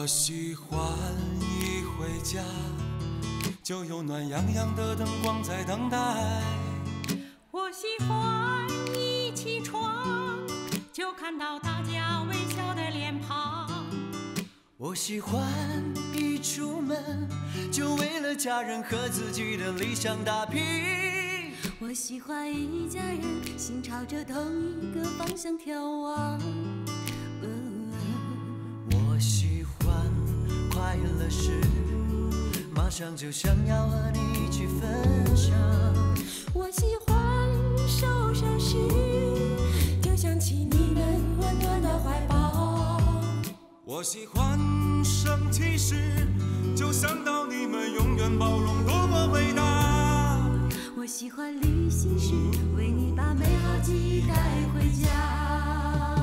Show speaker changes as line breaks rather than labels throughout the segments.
我喜欢一回家就有暖洋洋的灯光在等待。
我喜欢一起床就看到大家微笑的脸庞。
我喜欢一出门就为了家人和自己的理想打拼。
我喜欢一家人心朝着同一个方向眺望。
我喜欢快乐时马上就想要和你一起分享。
我喜欢受伤时就想起你们温暖的怀抱。
我喜欢生气时就想到你们永远包容多么伟大。
我喜欢旅行时为你把美好记忆带回家。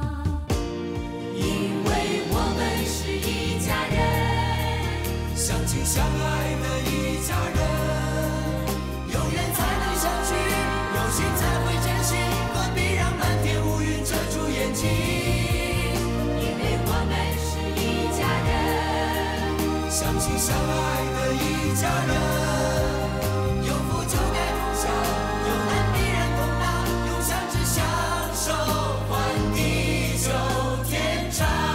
因为我们是一家人，相亲相爱的一家人，有缘才能相聚，有心才会真心，何必让漫天乌云遮住眼睛。
因为我们是一家人，
相亲相爱的一家人，有福就该同享，有难必然同当，永相知相守，换地久天长。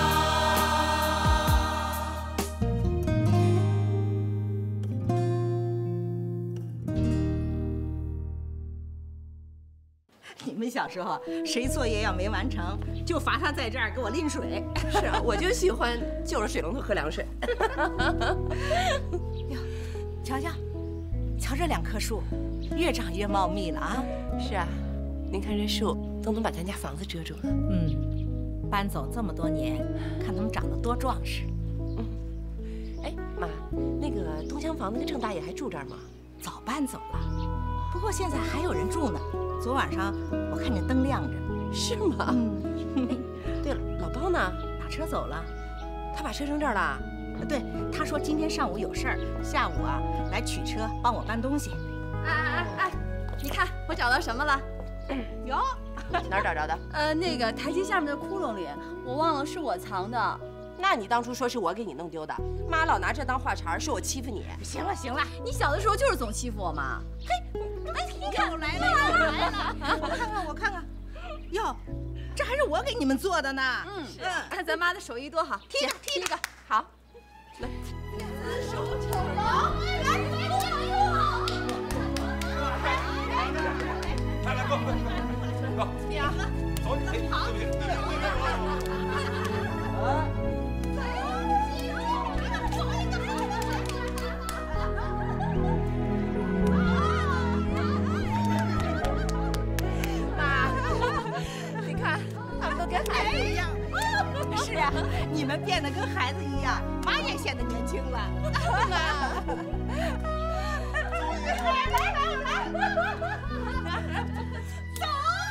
你们小时候谁作业要没完成，就罚他在这儿给我拎水。
是啊，我就喜欢就着水龙头喝凉水。
哟，瞧瞧，瞧这两棵树，越长越茂密了啊！
是啊，您看这树都能把咱家房子遮住了。
搬走这么多年，看它们长得多壮实。
哎，妈，那个东厢房那个郑大爷还住这儿吗？
早搬走了，不过现在还有人住呢。昨晚上我看见灯亮着。
是吗？对了，老包呢？
打车走了。
他把车扔这儿了？
对，他说今天上午有事儿，下午啊来取车帮我搬东西。
哎，你看我找到什么了？
哟，
哪儿找着的？
那个台阶下面的窟窿里，我忘了是我藏的。
那你当初说是我给你弄丢的，妈老拿这当话茬，说我欺负你。
行了行了，
你小的时候就是总欺负我嘛。
嘿，哎，你看我来了，我看看，哟，这还是我给你们做的呢。
看咱妈的手艺多好，
踢一个，
好。来，
子鼠丑龙，来，
go，走，你好，对不起。
妈，你看，他们都跟孩子一样。
是呀，你们变得跟孩子一样，妈也显得年轻了。走。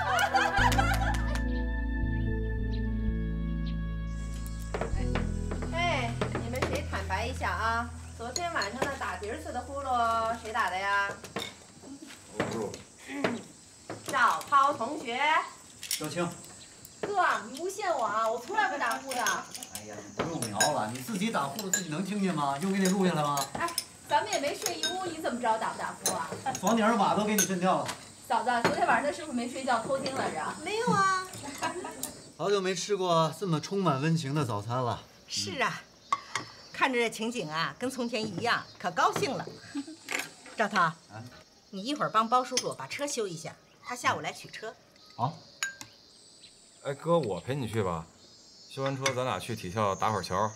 哎，你们谁坦白一下啊？昨天晚上那打鼻子的呼噜谁打的呀？
我不是。
赵涛同学。
小青。
哥，你诬陷我啊！我从来不打呼的。
哎呀，你不用瞄了，你自己打呼噜自己能听见吗？用给你录下来吗？
哎，咱们也没睡一屋，你怎么知道打不打呼啊？
房顶上瓦都给你震掉了。
嫂子，昨天晚上他是不是没睡觉偷听来着？
没有啊。
好久没吃过这么充满温情的早餐了。
是啊，看着这情景啊，跟从前一样，可高兴了。赵涛，你一会儿帮包叔叔把车修一下，他下午来取车。
好。
哎，哥，我陪你去吧。修完车，咱俩去体校打会儿球。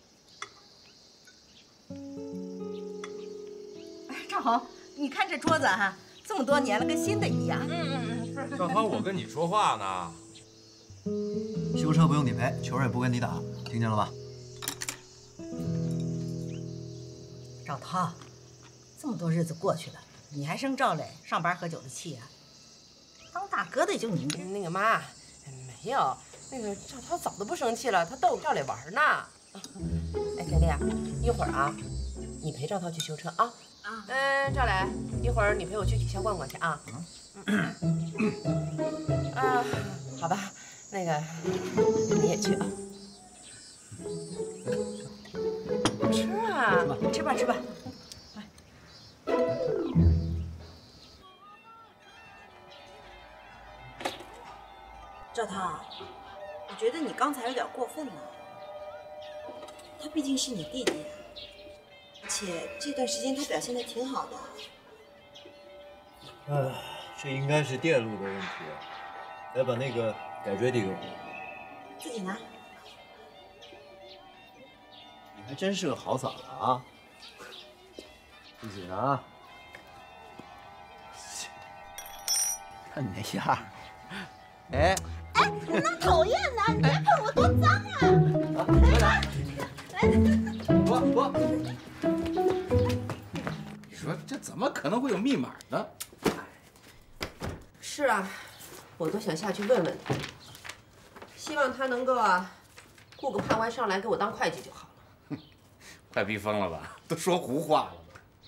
哎，赵红，你看这桌子哈，这么多年了，跟新的一样。
是。赵涛，我跟你说话呢。
修车不用你陪，球也不跟你打，听见了吧？
赵涛，这么多日子过去了，你还生赵磊上班喝酒的气啊？当大哥的也就你。
那个妈，没有，那个赵涛早都不生气了，他逗赵磊玩呢。哎，丽丽啊，一会儿啊，你陪赵涛去修车啊。赵磊，一会儿你陪我去体校逛逛去啊。好吧，那个你也去啊。
吃吧。
赵涛，我觉得你刚才有点过分了。他毕竟是你弟弟啊，而且这段时间他表现的挺好的。
这应该是电路的问题。来把那个改锥体给我。
自己拿。
你还真是个好嫂子啊！自己拿。看你那样儿，哎。
哎，你那讨厌的，你别碰我，多脏啊！
我，
你说这怎么可能会有密码呢？
是啊，我都想下去问问他，希望他能够雇个判官上来给我当会计就好了。
快逼疯了吧？都说胡话了。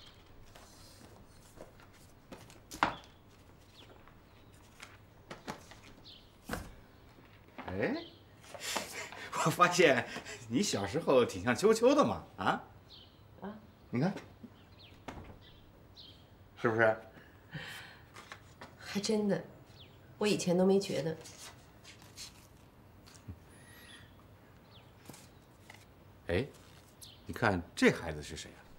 哎，我发现你小时候挺像秋秋的嘛，啊？你看，是不是？
还真的，我以前都没觉得。
哎，你看这孩子是谁啊？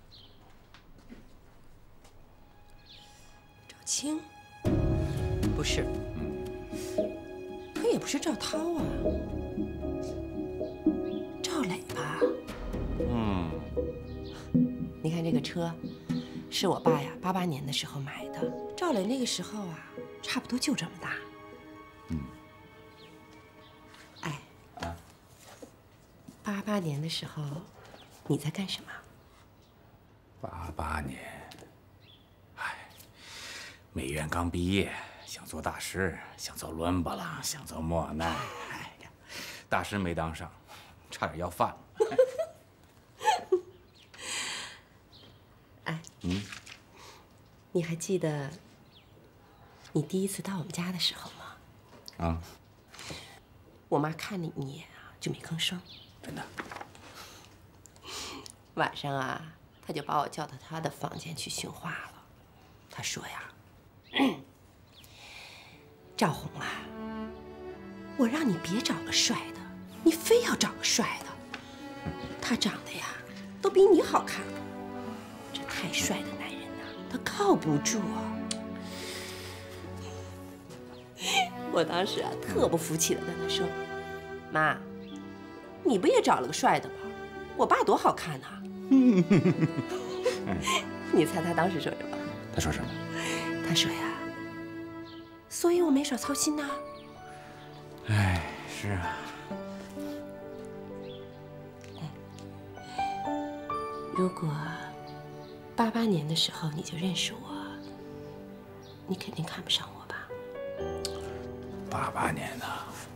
赵青？不是。 也不是赵涛啊，赵磊吧？
嗯，
你看这个车，是我爸呀88年的时候买的。赵磊那个时候差不多就这么大。
嗯。
哎，88年的时候，你在干什么
？88年，哎，美院刚毕业。 想做大师，想做伦勃朗，想做莫奈，哎呀，大师没当上，差点要饭了。
哎，你还记得你第一次到我们家的时候吗？
啊，
我妈看了你一眼就没吭声。
真的。
晚上她就把我叫到她的房间去训话了。她说呀。赵红我让你别找个帅的，你非要找个帅的。他长得呀，都比你好看了。这太帅的男人他靠不住啊。我当时特不服气的跟他说：“妈，你不也找了个帅的吗？我爸多好看呐！”你猜他当时说什么？
他说什么？
他说呀。 所以我没少操心呐。
哎，是啊。
如果88年的时候你就认识我，你肯定看不上我吧
？88年的，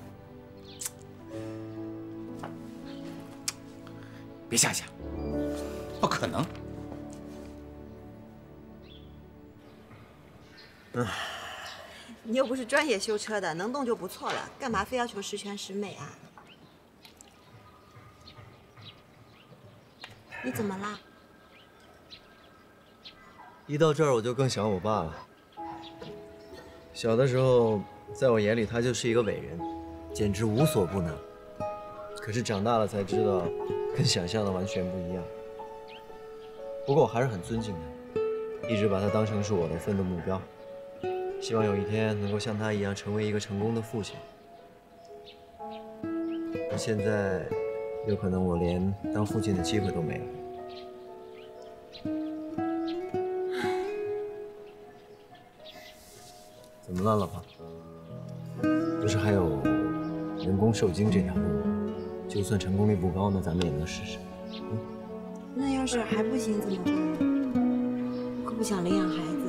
别瞎想，不可能。
你又不是专业修车的，能动就不错了，干嘛非要求十全十美啊？你怎么啦？
一到这儿我就更想我爸了。小的时候，在我眼里他就是一个伟人，简直无所不能。可是长大了才知道，跟想象的完全不一样。不过我还是很尊敬他，一直把他当成是我的奋斗目标。 希望有一天能够像他一样成为一个成功的父亲。而现在，有可能我连当父亲的机会都没了。怎么了，老婆？不是还有人工受精这条路吗？就算成功率不高，那咱们也能试试。
那要是还不行怎么办？我可不想领养孩子。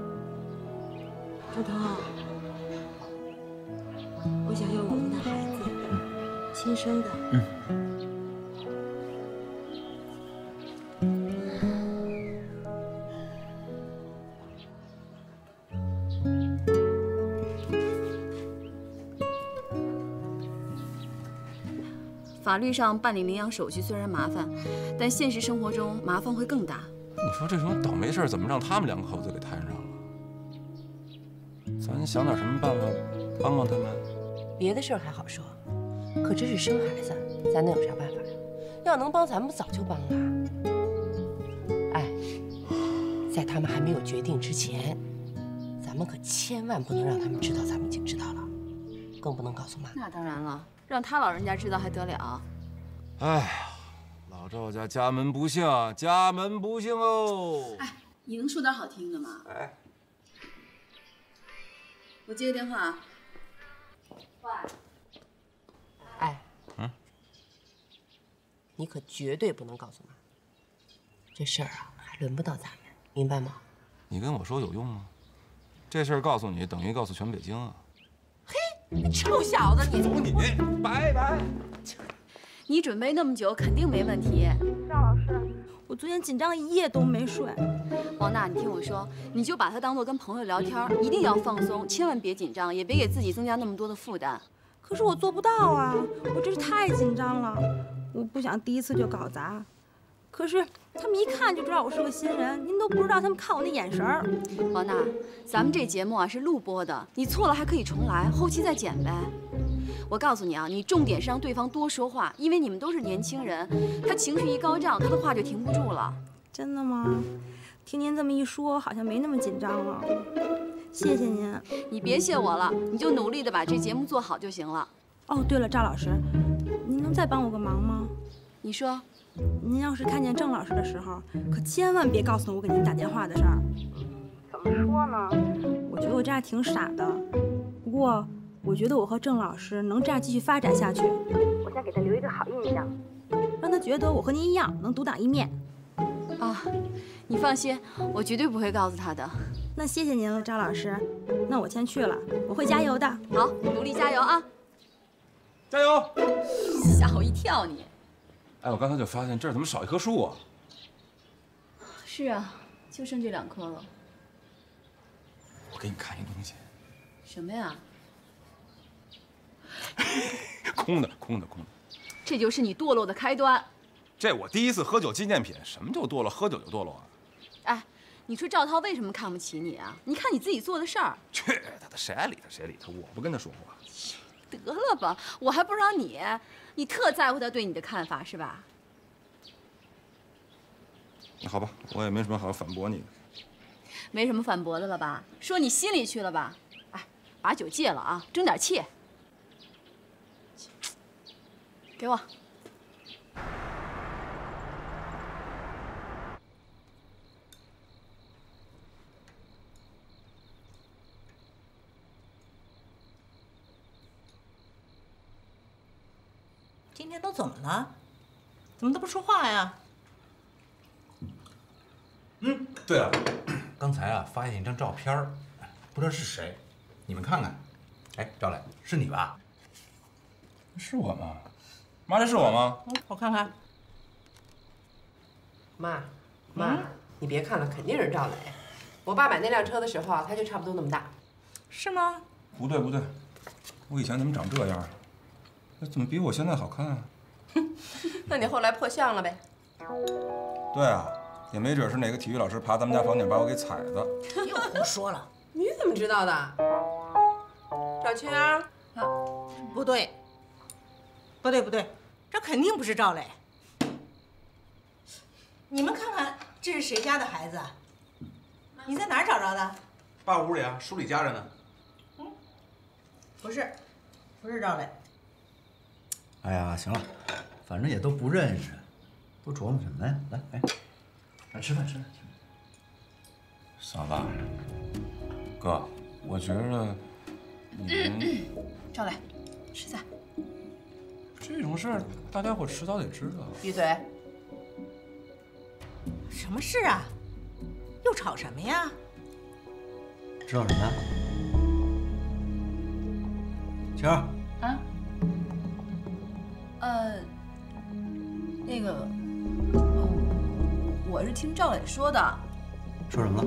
赵涛，我想要我们的孩子，亲生的。
法律上办理领养手续虽然麻烦，但现实生活中麻烦会更大。
你说这种倒霉事儿怎么让他们两口子给摊上了？咱想点什么办法帮帮他们？
别的事儿还好说，可这是生孩子，咱能有啥办法呀？要能帮，咱们早就帮了。哎，在他们还没有决定之前，咱们可千万不能让他们知道咱们已经知道了，更不能告诉妈。
那当然了，让他老人家知道还得了？
哎呀，老赵家家门不幸，家门不幸哦。
哎，你能说点好听的吗？
哎，
我接个电话啊。喂。
哎，你可绝对不能告诉妈，这事儿啊还轮不到咱们，明白吗？
你跟我说有用吗？这事儿告诉你，等于告诉全北京啊！
嘿，你臭小子，你！
走你！拜拜！
你准备那么久，肯定没问题。
赵老师，我昨天紧张一夜都没睡。
王娜，你听我说，你就把它当做跟朋友聊天，一定要放松，千万别紧张，也别给自己增加那么多的负担。
可是我做不到啊，我真是太紧张了，我不想第一次就搞砸。可是他们一看就知道我是个新人，您都不知道他们看我那眼神儿。
王娜，咱们这节目啊是录播的，你错了还可以重来，后期再剪呗。我告诉你啊，你重点是让对方多说话，因为你们都是年轻人，他情绪一高涨，他的话就停不住了。
真的吗？听您这么一说，好像没那么紧张了。谢谢您。
你别谢我了，你就努力的把这节目做好就行了。
哦，对了，赵老师，您能再帮我个忙吗？
你说。
您要是看见郑老师的时候，可千万别告诉我给您打电话的事儿。怎么说呢？我觉得我这样挺傻的，不过我觉得我和郑老师能这样继续发展下去。我想给他留一个好印象，让他觉得我和您一样能独当一面。
啊，你放心，我绝对不会告诉他的。
那谢谢您了，赵老师。那我先去了，我会加油的。
好，努力加油啊！
加油！
吓我一跳你。
哎，我刚才就发现这儿怎么少一棵树啊？
是啊，就剩这2棵了。
我给你看一东西。
什么呀？
空的。
这就是你堕落的开端。
这我第一次喝酒纪念品，什么就堕落？喝酒就堕落啊？
哎，你说赵涛为什么看不起你啊？你看你自己做的事儿。
去他的，谁爱理他谁理他，我不跟他说话。
得了吧，我还不知道你特在乎他对你的看法是吧？
那好吧，我也没什么好反驳你的。
没什么反驳的了吧？说你心里去了吧？哎，把酒戒了啊，争点气。给我。
今天都怎么了？怎么都不说话呀？
对了，刚才啊发现一张照片，不知道是谁，你们看看。哎，赵磊，是你吧？
是我吗？妈，这是我吗？
我看看。
妈，你别看了，肯定是赵磊。我爸买那辆车的时候啊，他就差不多那么大。
是吗？
不对，我以前怎么长这样？那怎么比我现在好看啊？
那你后来破相了呗？
对啊，也没准是哪个体育老师爬咱们家房顶把我给踩的。
又胡说了。
你怎么知道的？赵青儿，
不对，这肯定不是赵磊。你们看看，这是谁家的孩子？你在哪儿找着的？
爸屋里啊，书里夹着呢。
不是赵磊。
哎呀，行了，反正也都不认识，都琢磨什么呀？来吃饭。
嫂子，哥，我觉得你们
赵磊，吃菜。
这种事儿，大家伙迟早得知道。
闭嘴！
什么事啊？又吵什么呀？
知道什么呀？晴儿。
啊？那个，我是听赵磊说的。
说什么了？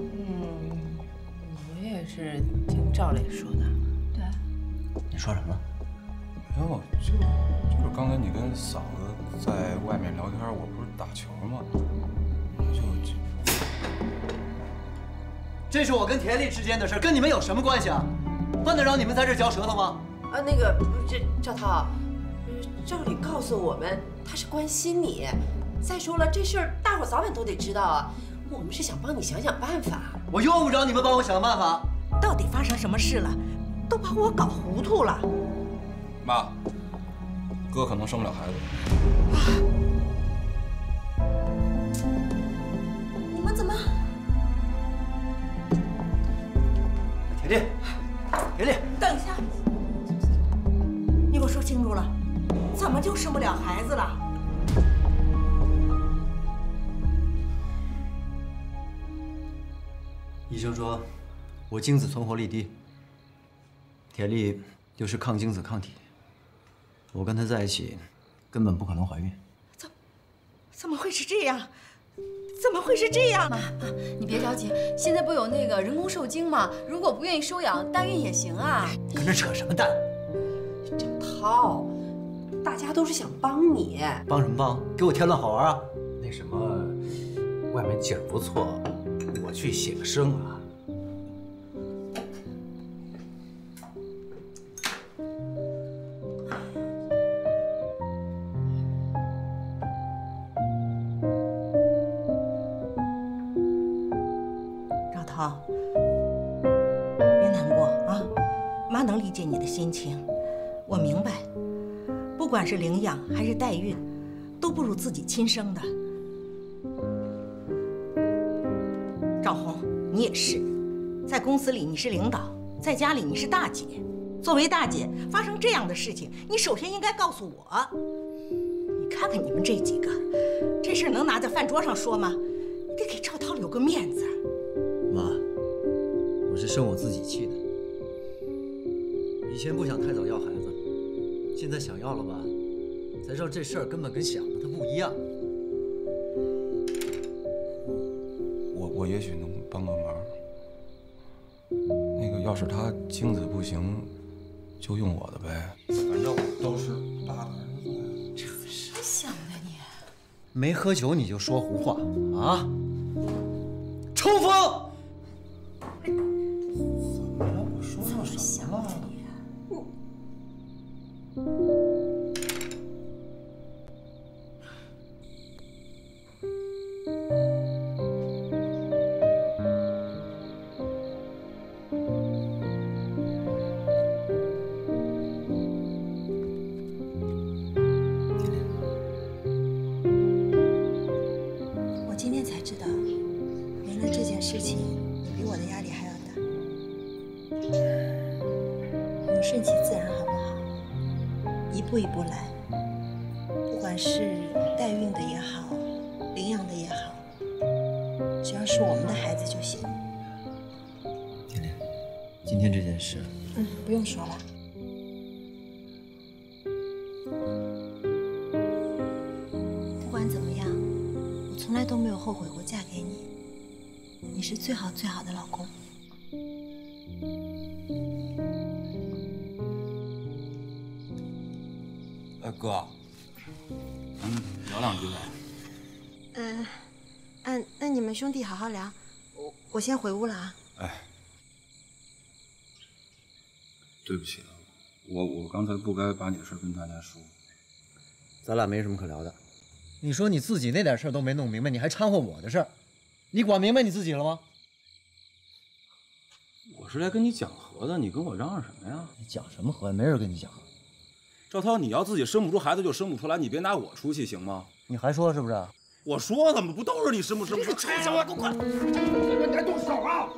我也是听赵磊说的。
对。
你说什么了？
没有，就是刚才你跟嫂子在外面聊天，我不是打球吗？就
这是我跟田丽之间的事，跟你们有什么关系啊？犯得着你们在这嚼舌头吗？
啊，那个，赵涛，照理告诉我们他是关心你。再说了，这事儿大伙早晚都得知道啊。我们是想帮你想想办法。
我用不着你们帮我想办法。
到底发生什么事了？都把我搞糊涂了。
妈，哥可能生不了孩子。
你们怎么？
田丽，田丽，
等一下，你给我说清楚了，怎么就生不了孩子了？
医生说，我精子存活率低。田丽又是抗精子抗体，我跟她在一起，根本不可能怀孕。
怎么会是这样？怎么会是这样？
妈，你别着急，现在不有那个人工受精吗？如果不愿意收养，代孕也行啊。
跟这扯什么蛋？
赵涛，大家都是想帮你。
帮什么帮？给我添乱好玩啊？
那什么，外面景不错，我去写个生啊。
赵涛，别难过啊，妈能理解你的心情，我明白，不管是领养还是代孕，都不如自己亲生的。赵红，你也是，在公司里你是领导，在家里你是大姐。作为大姐，发生这样的事情，你首先应该告诉我。你看看你们这几个，这事能拿在饭桌上说吗？你得给赵涛留个面子。
妈，我是生我自己气的。以前不想太早要孩子，现在想要了吧，才知道这事儿根本跟想的它不一样。
我也许能帮个忙。那个，要是他精子不行，就用我的呗。反正我都是大的儿子。
这谁想的你？
没喝酒你就说胡话啊！抽风！
怎么了？我说错什么了？
我今天才知道，原来这件事情比我的压力还要大。我们顺其自然好不好？一步一步来，不管是代孕的也好，领养的也好，只要是我们的孩子就行。
甜甜，今天这件事，
不用说了。不管怎么样，我从来都没有后悔过嫁给你。你是最好最好的老公。
哎，哥，咱们聊两句吧。
那你们兄弟好好聊，我先回屋了啊。
哎，对不起啊，我刚才不该把你的事跟大家说。
咱俩没什么可聊的。你说你自己那点事儿都没弄明白，你还掺和我的事儿，你管明白你自己了吗？
我是来跟你讲和的，你跟我嚷嚷什么呀？
你讲什么和？没人跟你讲。
赵涛，你要自己生不出孩子就生不出来，你别拿我出气行吗？
你还说是不是？
我说了吗？不都是你生不生不出？臭小子，给我滚！你还动手啊！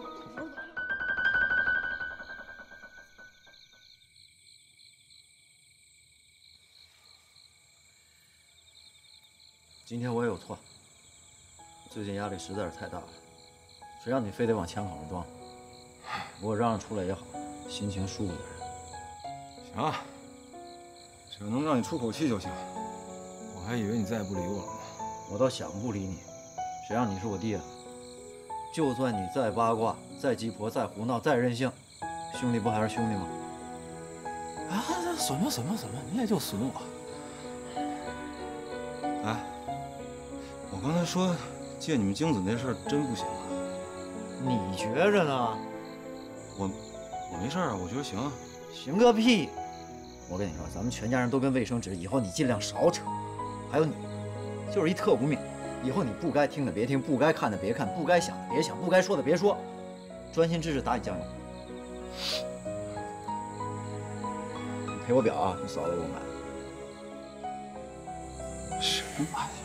今天我也有错，最近压力实在是太大了，谁让你非得往枪口上撞？不过嚷嚷出来也好，心情舒服点。
行，只要能让你出口气就行。我还以为你再也不理我了呢。
我倒想不理你，谁让你是我弟啊？就算你再八卦、再鸡婆、再胡闹、再任性，兄弟不还是兄弟吗？
啊，损吧损吧损吧，你也就损我。哎，我刚才说借你们精子那事儿真不行啊？
你觉着呢？
我没事啊，我觉得行啊。
行个屁！我跟你说，咱们全家人都跟卫生纸，以后你尽量少扯。还有你，就是一特务命，以后你不该听的别听，不该看的别看，不该想的别想，不该说的别说，专心致志打你酱油。你赔我表啊，你嫂子给我买的。
什么玩意儿？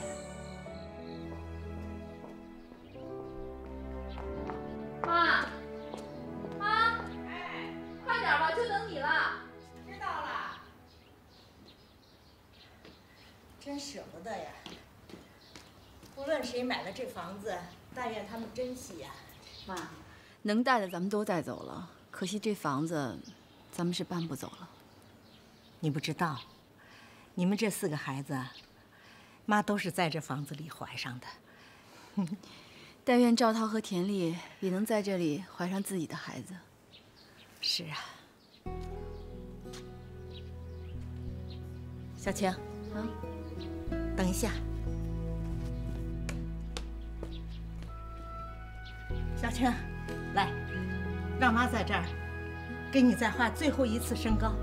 妈，妈，哎，快点吧，就等你了。
知道了。真舍不得呀！无论谁买了这房子，但愿他们珍惜呀。
妈，能带的咱们都带走了，可惜这房子，咱们是搬不走了。
你不知道，你们这4个孩子，妈都是在这房子里怀上的。
但愿赵涛和田丽也能在这里怀上自己的孩子。
是啊。小晴，
啊，
等一下。小晴，来，让妈在这儿给你再画最后一次身高。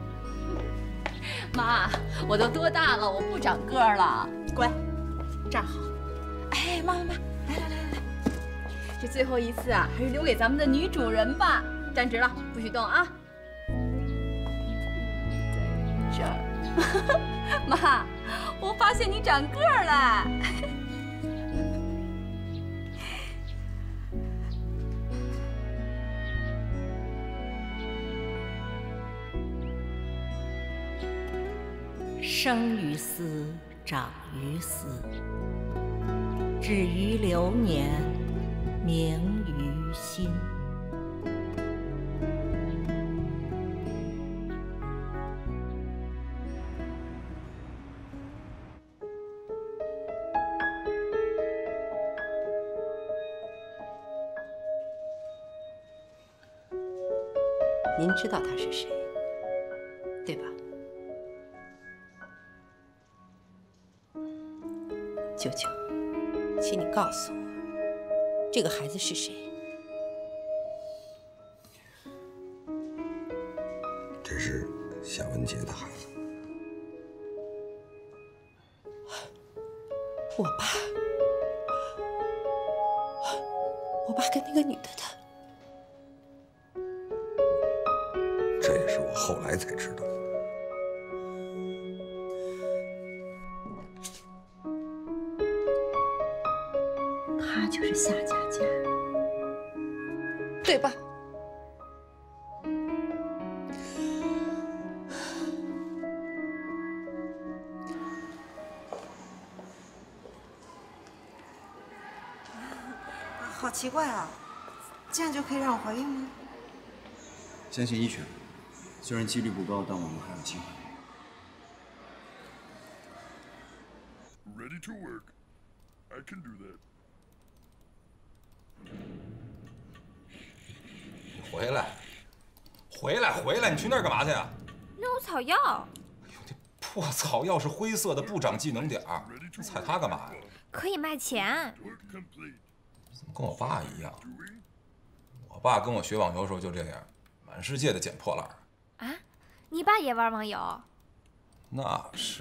妈，我都多大了，我不长个儿了。
乖，站好。
哎，妈，来，这最后一次啊，还是留给咱们的女主人吧。站直了，不许动啊。在这儿，妈，我发现你长个儿了。
生于斯，长于斯，止于流年，明于心。
您知道他是谁，对吧？舅舅，请你告诉我，这个孩子是谁？
这是夏文杰的孩子。
我爸跟那个女的
这也是我后来才知道。
他就是夏佳佳，对吧？
好奇怪啊，这样就可以让我怀孕吗？
相信医学，虽然几率不高，但我们还有机会。
Ready to work. I can do that.
回来！你去那儿干嘛去啊？
那有草药。
破草药是灰色的，不长技能点儿，你采它干嘛呀？
可以卖钱。
怎么跟我爸一样？我爸跟我学网游的时候就这样，满世界的捡破烂。
啊，你爸也玩网游？
那是。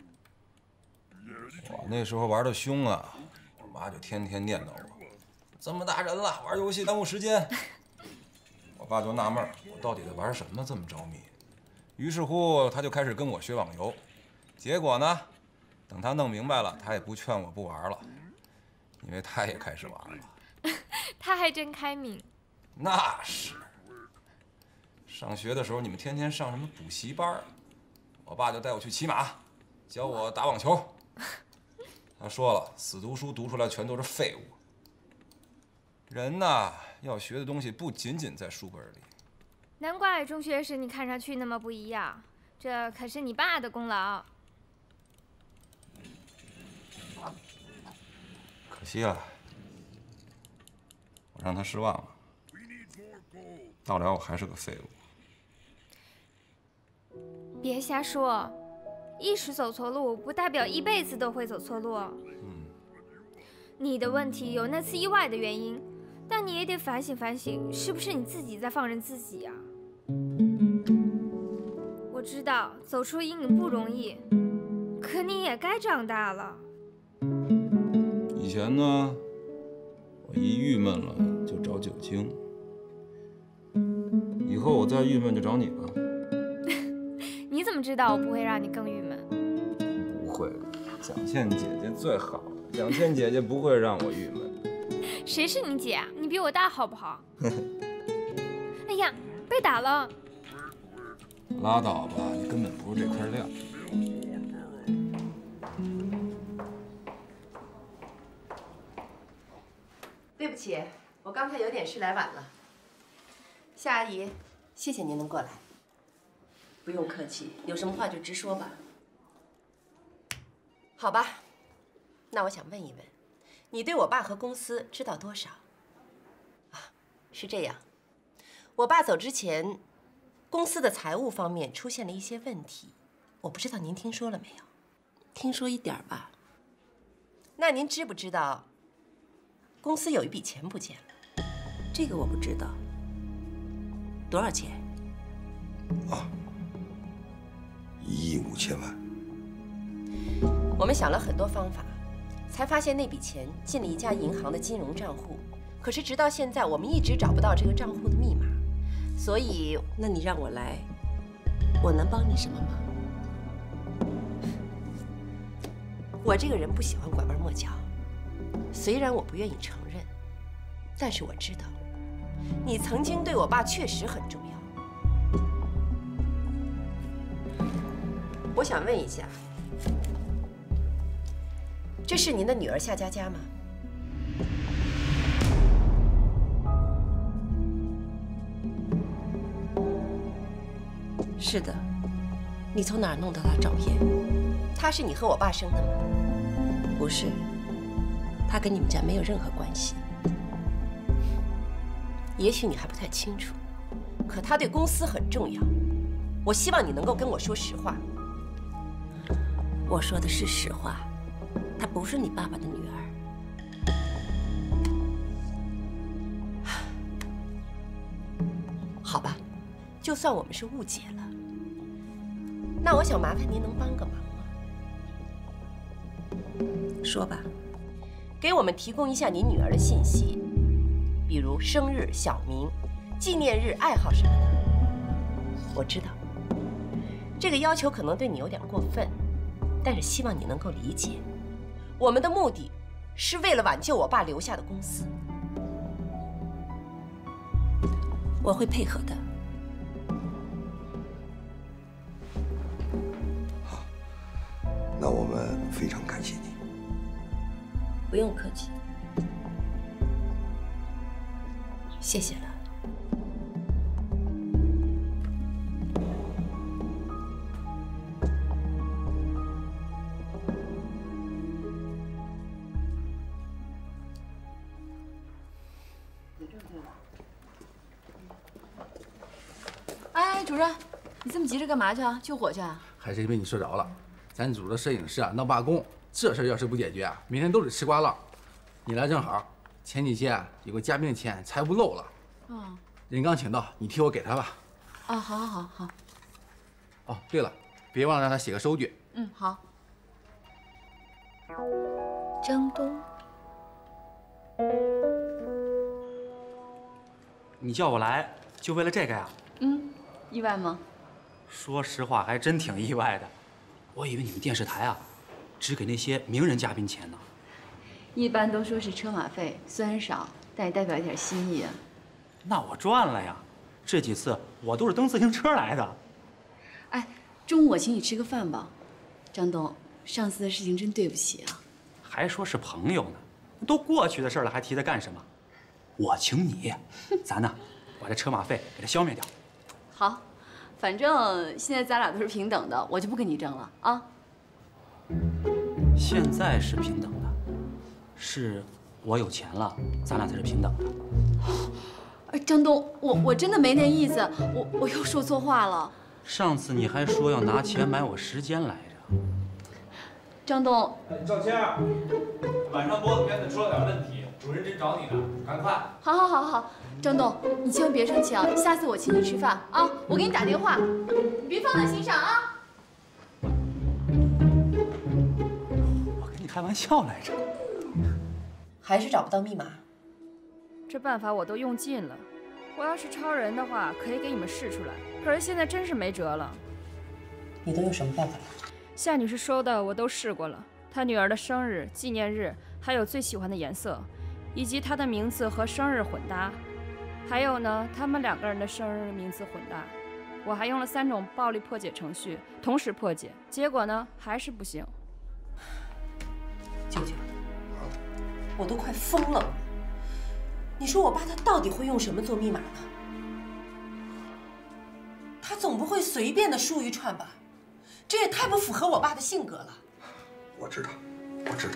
我那时候玩的凶啊，我妈就天天念叨我，这么大人了玩游戏耽误时间。我爸就纳闷我到底在玩什么这么着迷，于是乎他就开始跟我学网游。结果呢，等他弄明白了，他也不劝我不玩了，因为他也开始玩了。
他还真开明。
那是。上学的时候你们天天上什么补习班，我爸就带我去骑马，教我打网球。他说了，死读书读出来全都是废物。人呐，要学的东西不仅仅在书本里。
难怪中学时你看上去那么不一样，这可是你爸的功劳。
可惜了，我让他失望了。到了我还是个废物。
别瞎说，一时走错路不代表一辈子都会走错路。你的问题有那次意外的原因， 但你也得反省反省，是不是你自己在放任自己呀？我知道走出阴影不容易，可你也该长大了。
以前呢，我一郁闷了就找酒精，以后我再郁闷就找你了。
你怎么知道我不会让你更郁闷？
不会，蒋倩姐姐最好了，蒋倩姐姐不会让我郁闷。
谁是你姐啊？你比我大好不好？哎呀，被打了！
拉倒吧，你根本不是这块料。
对不起，我刚才有点事来晚了。夏阿姨，谢谢您能过来。不用客气，有什么话就直说吧。好吧，那我想问一问，你对我爸和公司知道多少？啊，是这样，我爸走之前，公司的财务方面出现了一些问题，我不知道您听说了没有？听说一点吧。那您知不知道，公司有一笔钱不见了？这个我不知道。多少钱？
啊，1亿5千万。
我们想了很多方法，才发现那笔钱进了一家银行的金融账户，可是直到现在，我们一直找不到这个账户的密码。所以，那你让我来，我能帮你什么忙？我这个人不喜欢拐弯抹角，虽然我不愿意承认，但是我知道，你曾经对我爸确实很重要。我想问一下，这是您的女儿夏佳佳吗？是的。你从哪儿弄到她照片？她是你和我爸生的吗？不是，她跟你们家没有任何关系。也许你还不太清楚，可她对公司很重要。我希望你能够跟我说实话。我说的是实话，她不是你爸爸的女儿。好吧，就算我们是误解了，那我想麻烦您能帮个忙吗？说吧，给我们提供一下您女儿的信息，比如生日、小名、纪念日、爱好什么的。我知道，这个要求可能对你有点过分，但是希望你能够理解，我们的目的是为了挽救我爸留下的公司。我会配合的。
好，那我们非常感谢你。
不用客气，谢谢了。
哎，主任，你这么急着干嘛去啊？救火去啊？
还是因为你说着了，咱组的摄影师啊闹罢工，这事要是不解决啊，明天都得吃瓜了。你来正好，前几天啊有个嘉宾的钱财务漏了，人刚请到，你替我给他吧。
啊，好。
哦，对了，别忘了让他写个收据。
好。
张东，
你叫我来就为了这个呀？
意外吗？
说实话，还真挺意外的。我以为你们电视台啊，只给那些名人嘉宾钱呢。
一般都说是车马费，虽然少，但也代表一点心意啊。
那我赚了呀！这几次我都是蹬自行车来的。
哎，中午我请你吃个饭吧。张东，上次的事情真对不起啊。
还说是朋友呢，都过去的事了，还提它干什么？我请你，咱呢，把这车马费给它消灭掉。
好，反正现在咱俩都是平等的，我就不跟你争了啊。
现在是平等的，是我有钱了，咱俩才是平等的。
哎，张东，我真的没那意思，我又说错话了。
上次你还说要拿钱买我时间来着。
张东，
赵谦，晚上播的片子出了点问题，
主任真找你呢，赶快！
好，好，好，好，张东，你千万别生气啊！下次我请你吃饭啊，我给你打电话，你别放在心上啊。
我跟你开玩笑来着。
还是找不到密码？
这办法我都用尽了。我要是超人的话，可以给你们试出来。可是现在真是没辙了。
你都用什么办法了？
夏女士说的我都试过了，她女儿的生日、纪念日，还有最喜欢的颜色，以及她的名字和生日混搭，还有呢，他们2个人的生日名字混搭。我还用了3种暴力破解程序，同时破解，结果呢还是不行。
舅舅，我都快疯了！你说我爸他到底会用什么做密码呢？他总不会随便的输一串吧？这也太不符合我爸的性格了。
我知道，我知道。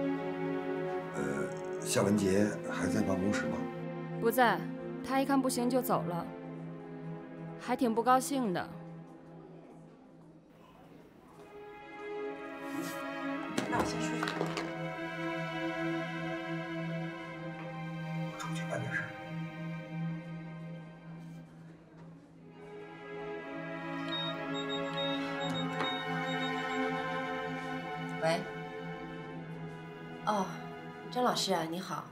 夏文杰还在办公室吗？
不在，他一看不行就走了，还挺不高兴的。
那我先出去。
我出去办点事儿。
喂。哦，张老师啊，你好。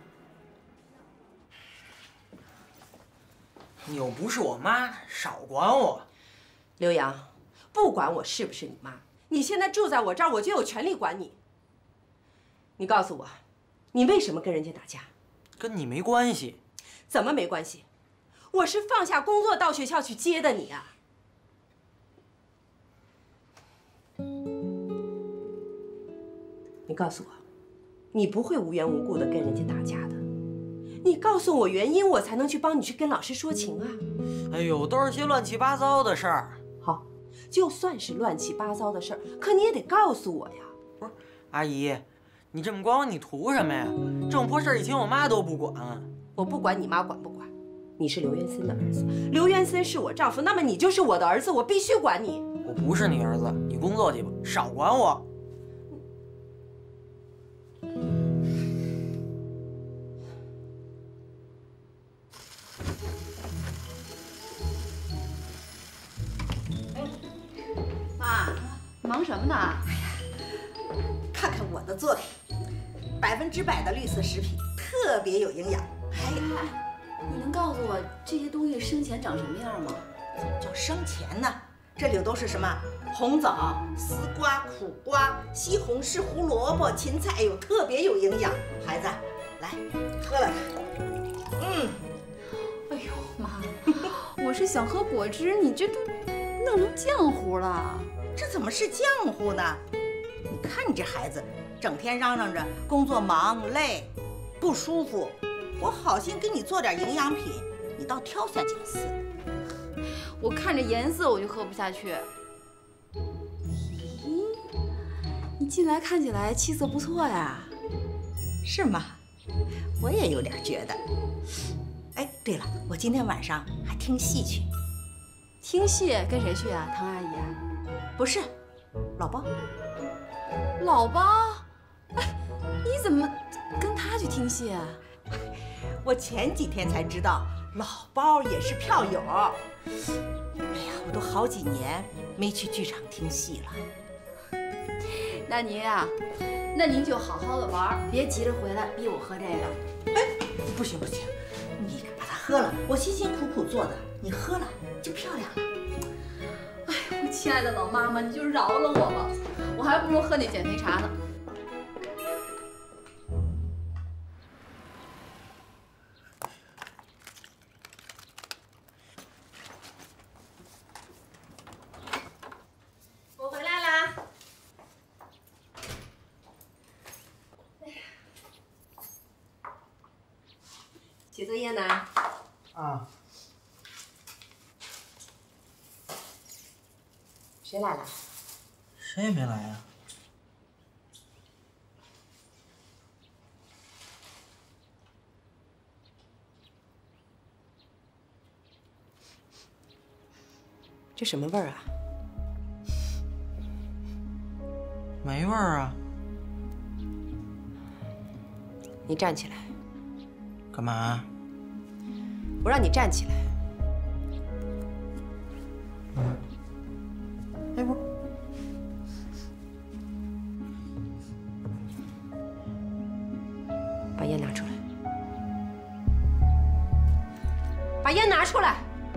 你又不是我妈，少管我。
刘洋，不管我是不是你妈，你现在住在我这儿，我就有权利管你。你告诉我，你为什么跟人家打架？
跟你没关系。
怎么没关系？我是放下工作到学校去接的你啊。你告诉我，你不会无缘无故的跟人家打架的。你告诉我原因，我才能去帮你去跟老师说情啊。
哎呦，都是些乱七八糟的事儿。
好，就算是乱七八糟的事儿，可你也得告诉我呀。
不是，阿姨，你这么管我，你图什么呀？这种破事儿以前我妈都不管。
我不管你妈管不管，你是刘元森的儿子，刘元森是我丈夫，那么你就是我的儿子，我必须管你。
我不是你儿子，你工作去吧，少管我。
妈，忙什么呢？
哎呀，看看我的作品，100%的绿色食品，特别有营养。还有，
你能告诉我这些东西生前长什么样吗？
怎么叫生前呢？这里都是什么红枣、丝瓜、苦瓜、西红柿、胡萝卜、芹菜，哎呦，特别有营养。孩子，来喝了它。
哎呦妈，我是想喝果汁，你这都弄成浆糊了。
这怎么是浆糊呢？你看你这孩子，整天嚷嚷着工作忙累不舒服，我好心给你做点营养品，你倒挑三拣四。
我看着颜色我就喝不下去。咦，你近来看起来气色不错呀。
是吗？我也有点觉得。哎，对了，我今天晚上还听戏去。
听戏跟谁去啊？唐阿姨啊？
不是，老包。
老包？哎，你怎么跟他去听戏啊？
我前几天才知道，老包也是票友。哎呀，我都好几年没去剧场听戏了。
那您啊，那您就好好的玩，别急着回来逼我喝这个。
哎，不行不行，你把它喝了，我辛辛苦苦做的，你喝了就漂亮了。
哎，我亲爱的老妈妈，你就饶了我吧，我还不如喝那减肥茶呢。
我回来啦。写作业呢？
啊。
谁来了？
谁也没来呀。
这什么味儿啊？
没味儿啊。
你站起来。
干嘛？
我让你站起来。
哎，不是，
把烟拿出来。把烟拿出来。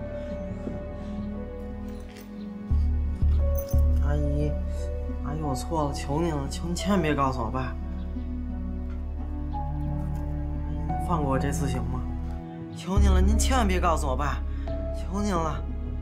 阿姨，阿姨，我错了，求您了，求您千万别告诉我爸。您放过我这次行吗？求您了，您千万别告诉我爸，求您了。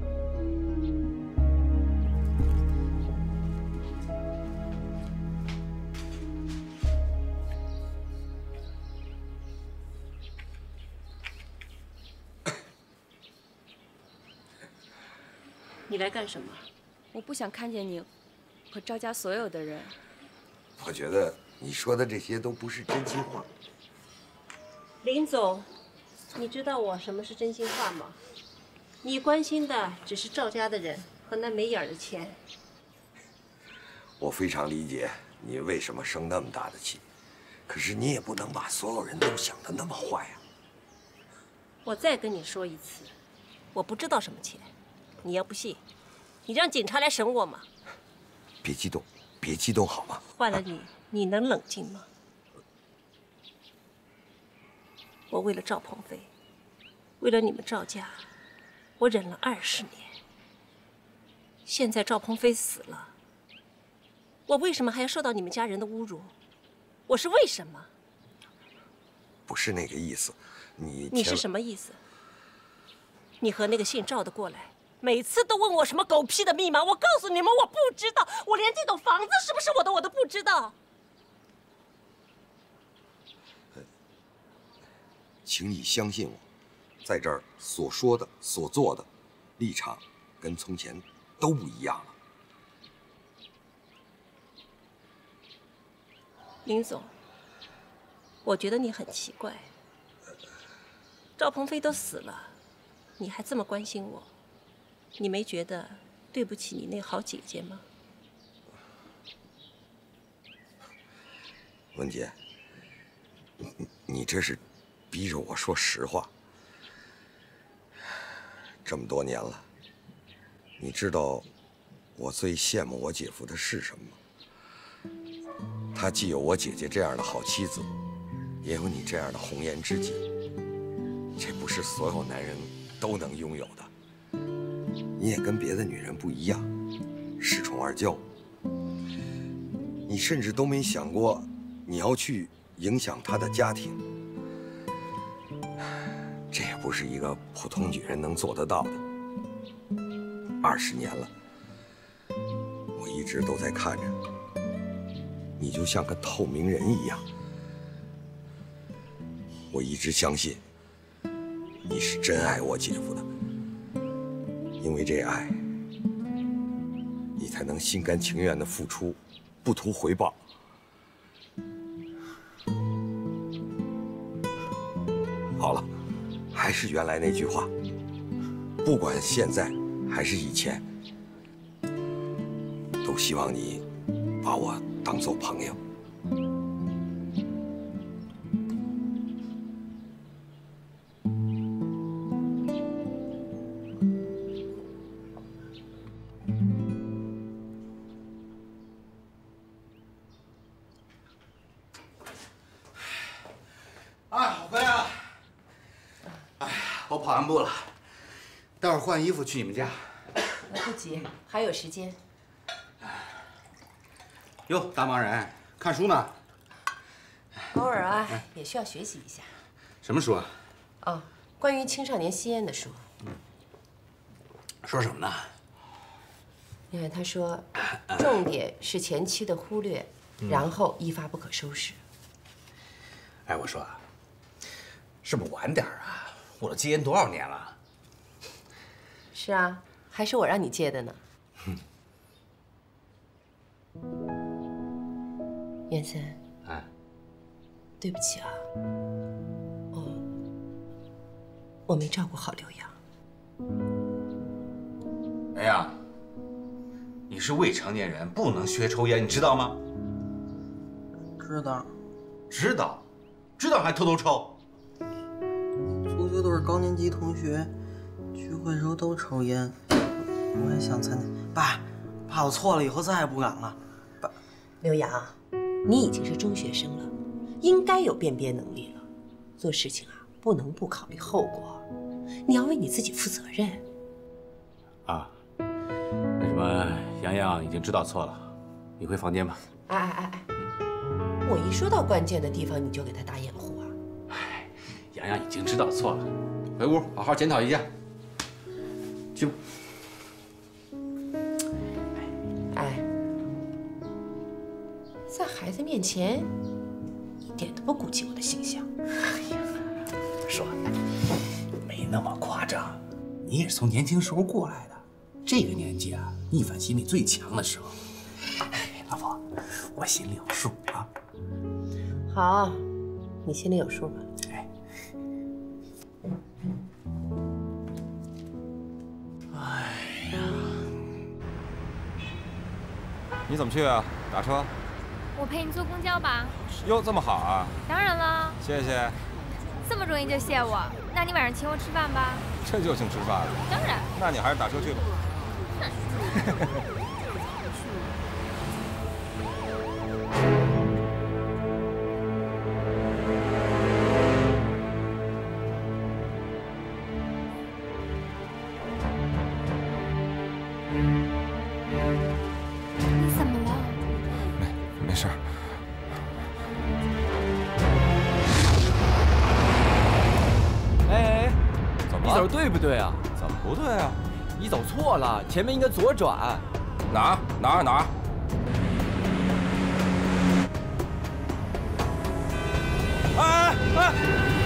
你来干什么？
我不想看见你和赵家所有的人。
我觉得你说的这些都不是真心话。
林总，你知道我什么是真心话吗？你关心的只是赵家的人和那没眼儿的钱。
我非常理解你为什么生那么大的气，可是你也不能把所有人都想得那么坏呀。
我再跟你说一次，我不知道什么钱。你要不信，你让警察来审我嘛。
别激动，别激动好吗？
换了你，你能冷静吗？我为了赵鹏飞，为了你们赵家，我忍了20年。现在赵鹏飞死了，我为什么还要受到你们家人的侮辱？我是为什么？
不是那个意思，
你是什么意思？你和那个姓赵的过来，每次都问我什么狗屁的密码，我告诉你们，我不知道，我连这栋房子是不是我的我都不知道。
请你相信我，在这儿所说的、所做的，立场跟从前都不一样了。
林总，我觉得你很奇怪，赵鹏飞都死了，你还这么关心我，你没觉得对不起你那好姐姐吗？
文姐，你这是逼着我说实话。这么多年了，你知道我最羡慕我姐夫的是什么吗？他既有我姐姐这样的好妻子，也有你这样的红颜知己，这不是所有男人都能拥有的。你也跟别的女人不一样，恃宠而骄。你甚至都没想过你要去影响她的家庭，这也不是一个普通女人能做得到的。20年了，我一直都在看着你，就像个透明人一样。我一直相信你是真爱我姐夫的，因为这爱，你才能心甘情愿地付出，不图回报。好了，还是原来那句话，不管现在还是以前，都希望你把我当做朋友。
啊，我回来了。哎呀，我跑完步了，待会儿换衣服去你们家。
不急，还有时间。
哟，大忙人，看书呢？
偶尔啊，也需要学习一下。
什么书啊？
哦，关于青少年吸烟的书。
说什么呢？
因为他说，重点是前期的忽略，然后一发不可收拾。
哎，我说，是不是晚点啊？我都戒烟多少年了？
是啊，还是我让你戒的呢。燕森，
哎，
对不起啊，我没照顾好刘洋。
哎呀，你是未成年人，不能学抽烟，你知道吗？
知道。
知道，知道还偷偷抽。
对都是高年级同学，聚会时候都抽烟，我也想参加。爸，我错了，以后再也不敢了。爸，
刘洋，你已经是中学生了，应该有辨别能力了。做事情啊，不能不考虑后果，你要为你自己负责任。
啊，那什么，洋洋已经知道错了，你回房间吧。
哎，我一说到关键的地方，你就给他打掩护啊？
洋洋已经知道错了，回屋好好检讨一下。去吧。
哎，在孩子面前一点都不顾及我的形象。
说，没那么夸张，你也是从年轻时候过来的，这个年纪啊，逆反心理最强的时候。老婆，我心里有数啊。
好，你心里有数吧。
哎呀，你怎么去啊？打车？
我陪你坐公交吧。
哟，这么好啊！
当然了。
谢谢。
这么容易就谢我？那你晚上请我吃饭吧。
这就请吃饭了？
当然。
那你还是打车去吧。
你怎么了？
没事儿。
哎，
怎么了？
你走对不对啊？
怎么不对啊？
你走错了，前面应该左转。
哪儿？哎！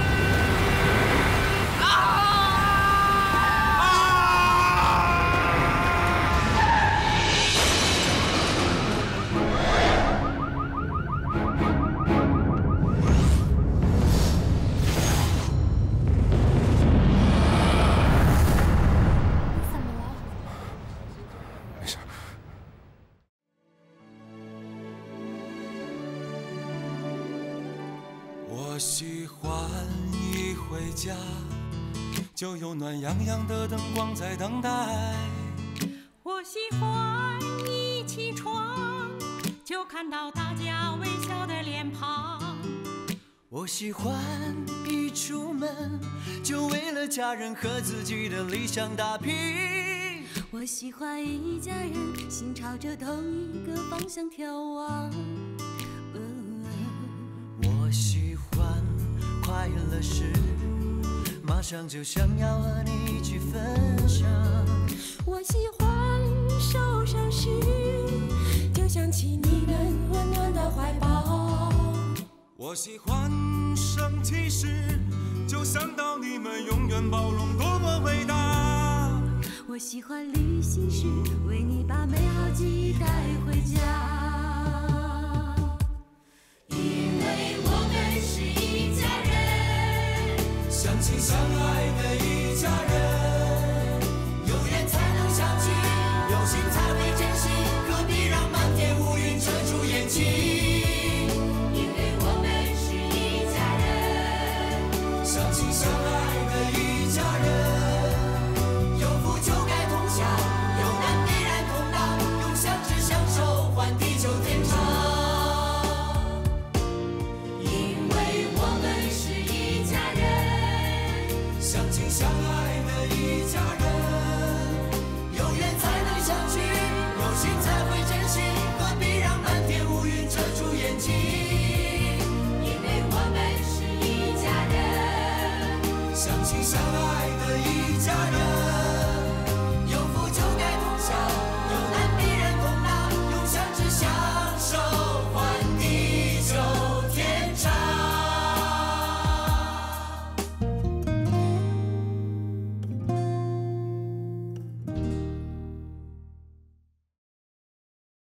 我喜欢一回家，就有暖洋洋的灯光在等待。
我喜欢一起床就看到大家微笑的脸庞。
我喜欢一出门就为了家人和自己的理想打拼。
我喜欢一家人心朝着同一个方向眺望。
我喜欢快乐时马上就想要和你一起分享。
我喜欢受伤时就想起你们温暖的怀抱。
我喜欢生气时就想到你们永远包容多么伟大。
我喜欢旅行时为你把